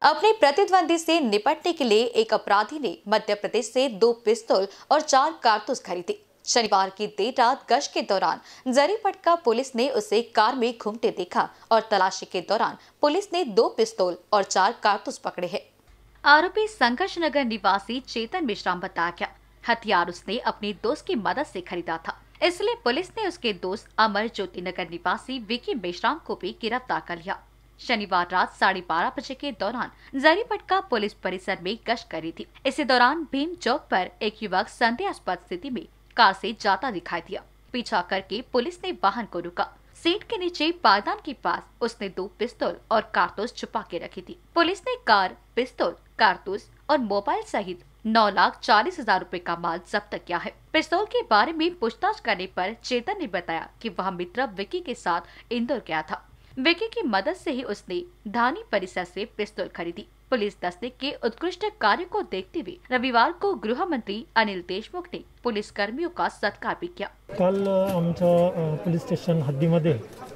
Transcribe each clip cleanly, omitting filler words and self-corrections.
अपने प्रतिद्वंदी से निपटने के लिए एक अपराधी ने मध्य प्रदेश से 2 पिस्तौल और 4 कारतूस खरीदे। शनिवार की देर रात गश्त के दौरान जरीपटका पुलिस ने उसे कार में घूमते देखा और तलाशी के दौरान पुलिस ने 2 पिस्तौल और 4 कारतूस पकड़े हैं। आरोपी संघर्ष नगर निवासी चेतन मेश्राम बताया गया। हथियार उसने अपने दोस्त की मदद से खरीदा था, इसलिए पुलिस ने उसके दोस्त अमर ज्योति नगर निवासी विकी मेश्राम को भी गिरफ्तार कर लिया। शनिवार रात 12:30 बजे के दौरान जरीपटका पुलिस परिसर में गश्त कर रही थी। इसी दौरान भीम चौक पर एक युवक संदेहास्पद स्थिति में कार से जाता दिखाई दिया। पीछा करके पुलिस ने वाहन को रोका। सीट के नीचे पायदान के पास उसने 2 पिस्तौल और कारतूस छुपा के रखी थी। पुलिस ने कार, पिस्तौल, कारतूस और मोबाइल सहित 9,40,000 रुपए का माल जब्त किया है। पिस्तौल के बारे में पूछताछ करने पर चेतन ने बताया कि वह मित्र विकी के साथ इंदौर गया था। विकी की मदद से ही उसने धानी परिसर से पिस्तौल खरीदी। पुलिस दस्ते के उत्कृष्ट कार्य को देखते हुए रविवार को गृह मंत्री अनिल देशमुख ने पुलिस कर्मियों का सत्कार भी किया। काल आमच्या पोलीस स्टेशन हद्दीमध्ये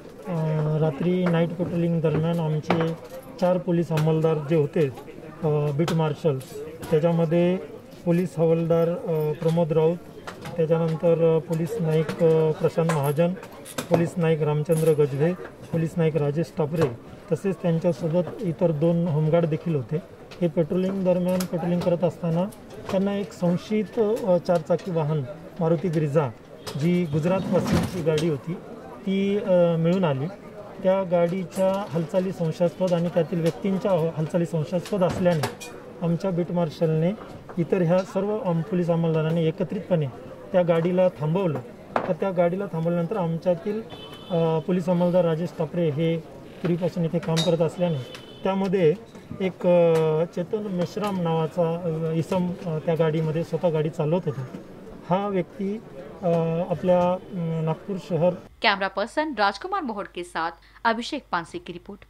रात्री नाईट पेट्रोलिंग दरम्यान आमचे 4 पोलीस अंमलदार जे होते बीट मार्शल, त्याच्यामध्ये पोलीस हवालदार प्रमोद राऊत, त्याच्यानंतर police Naik Prashant Mahajan, police Naik Ramchandra Gajbhe, police Naik Rajesh Tapre तसेच त्यांच्यासोबत इतर 2 होमगार्ड देखील होते। हे पेट्रोलिंग दरम्यान पेट्रोलिंग करत असताना त्यांना एक संशयित 4 चाकी वाहन मारुती ब्रिझा जी गुजरातपासूनची गाडी होती ती मिळून आली। त्या गाडीच्या हालचाली संशयास्पद आणि त्यातील व्यक्तींच्या हालचाली संशयास्पद असल्याने आमच्या बीट मार्शलने इतर ह्या सर्व पोलीस अंमलदारांनी एकत्रितपणे त्या गाडीला थांबवलं। तर त्या गाडीला थांबवल्यानंतर आमच्यातील पोलीस अंमलदार राजेश टापरे हे पूर्वीपासून इथे काम करत असल्याने त्यामध्ये एक चेतन मेश्राम नावाचा इसम त्या गाडीमध्ये स्वतः गाडी चालवत होता। हा व्यक्ती अपल्या नागपूर शहर। कैमरा पर्सन राजकुमार मोहोड के साथ अभिषेक पानसे की रिपोर्ट।